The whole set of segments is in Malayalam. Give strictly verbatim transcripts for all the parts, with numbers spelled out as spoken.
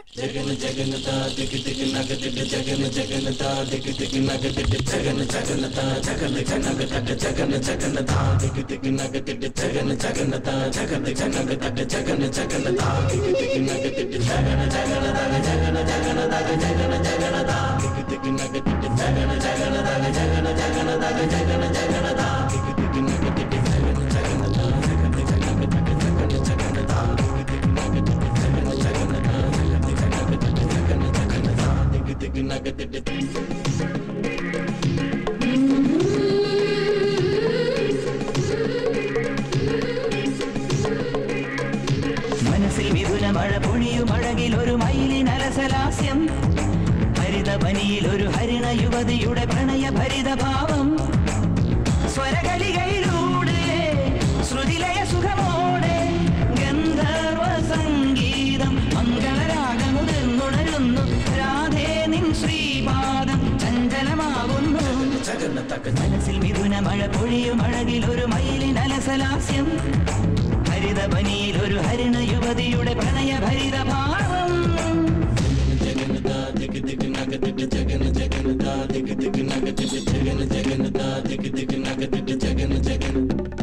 Jagan Jaganata, Diki Diki Nagatita, Jagan Jaganata, Diki Diki Nagatita, Jagan Jaganata, Jagan Jaganata, Jagan Jaganata, Diki Diki Nagatita, Jagan Jaganata, Jagan Jaganata, Jagan Jaganata, Diki Diki Nagatita, Jagan Jaganata, Jagan Jaganata, Jagan Jaganata, Diki Diki Nagatita, Jagan Jaganata, Jagan Jaganata, Jagan Jaganata, Diki Diki Nagatita, Jagan Jaganata, Jagan Jaganata, Jagan Jaganata, Diki Diki Nagatita, Jagan Jaganata. മനസ്സിൽ വിധുല മഴ പൊഴിയും അഴകിൽ ഒരു മയിലിൻ അലസലാസ്യം ഹരിതവനിയിൽ ഒരു ഹരിണ യുവതിയുടെ പ്രണയ ഭരിത ഭാവം സ്വരകളികയിലൂടെ ശ്രുതിലയ സുഖമോടെ ഗന്ധർവ സംഗീതം മംഗളരാഗമുതിർന്നുണരുന്നു രാധേ നിൻ ശ്രീപാദം ചഞ്ചലമാകുന്നു മനസ്സിൽ മിഥുന മഴ പൊഴിയും അഴകിൽ ഒരു മയിലിൻ അലസലാസ്യം ഹരിതവനിയിൽ ഒരു ഹരിണ യുവതിയുടെ പ്രണയ ഭരിത ഭാവം ജഗന്നദാ ദിഗ ദിഗ നഗദിഗ ജഗന്ന ജഗന്നദാ ദിഗ ദിഗ നഗദിഗ ജഗന്ന ജഗന്നദാ ദിഗ ദിഗ നഗദിഗ ജഗന്ന ജഗന്ന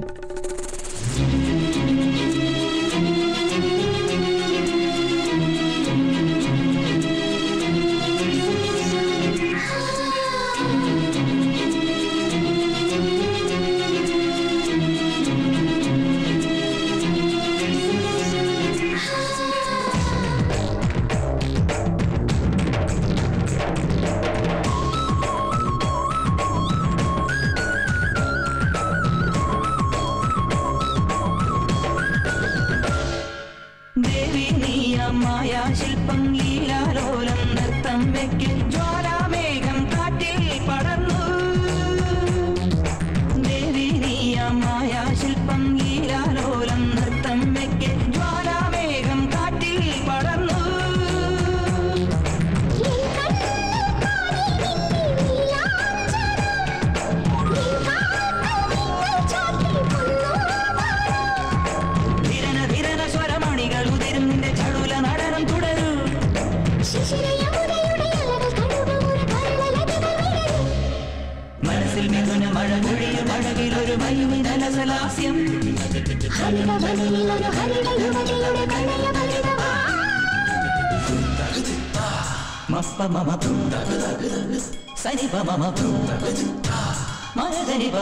ശില്പം ലീലാലോലം നൃത്തം വെക്കിൽ ജ്വാലാമേഘം കാറ്റിൽ പടർന്നു ദേവി നീയമായ ശില്പം ലീലാലോലം നൃത്തം വെക്കിൽ ജ്വാലാമേഘം കാറ്റിൽ പടർന്നു ധിരന ധിരന സ്വരമണികൾ ഉതിരും നിന്റെ ചടുല നടനം തുടരൂ മനസ്സിൽ മിഥുന മഴ പൊഴിയും അഴകിൽ ഒരു മയിലിൻ അലസലാസ്യം മപ്പ മമ സനിപ മമ മഗനിപ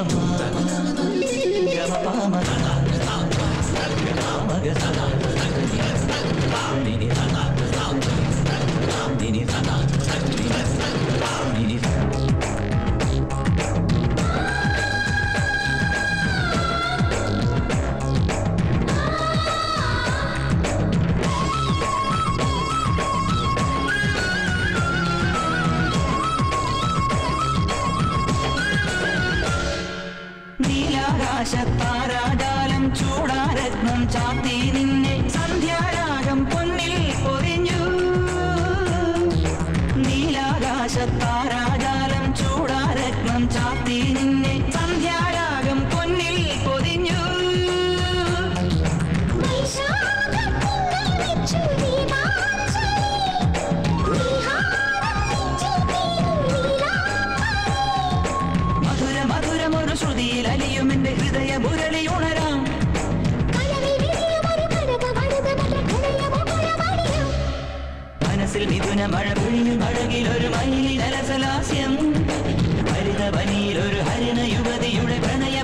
നീലാകാശത്താരാജാലം ചൂടാരത്നം ചാത്തി നിന്നെ സന്ധ്യാരാഗം പൊന്നിൽ പൊതിഞ്ഞു നീലാകാശത്താരാജാലം ചൂടാരത്നം ചാത്തി നിന്നെ സന്ധ്യാരാഗം പൊന്നിൽ പൊതിഞ്ഞു മധുര മധുരമൊരു ശ്രുതിയിൽ അലിയും എന്റെ ഹൃദയ മുരളി ഉണരാം മനസ്സിൽ മിഥുന മഴ പൊഴിയും അഴകിൽ ഒരു മയിലിൻ അലസലാസ്യം ഹരിതവനിയിൽ ഒരു ഹരിണ യുവതിയുടെ പ്രണയ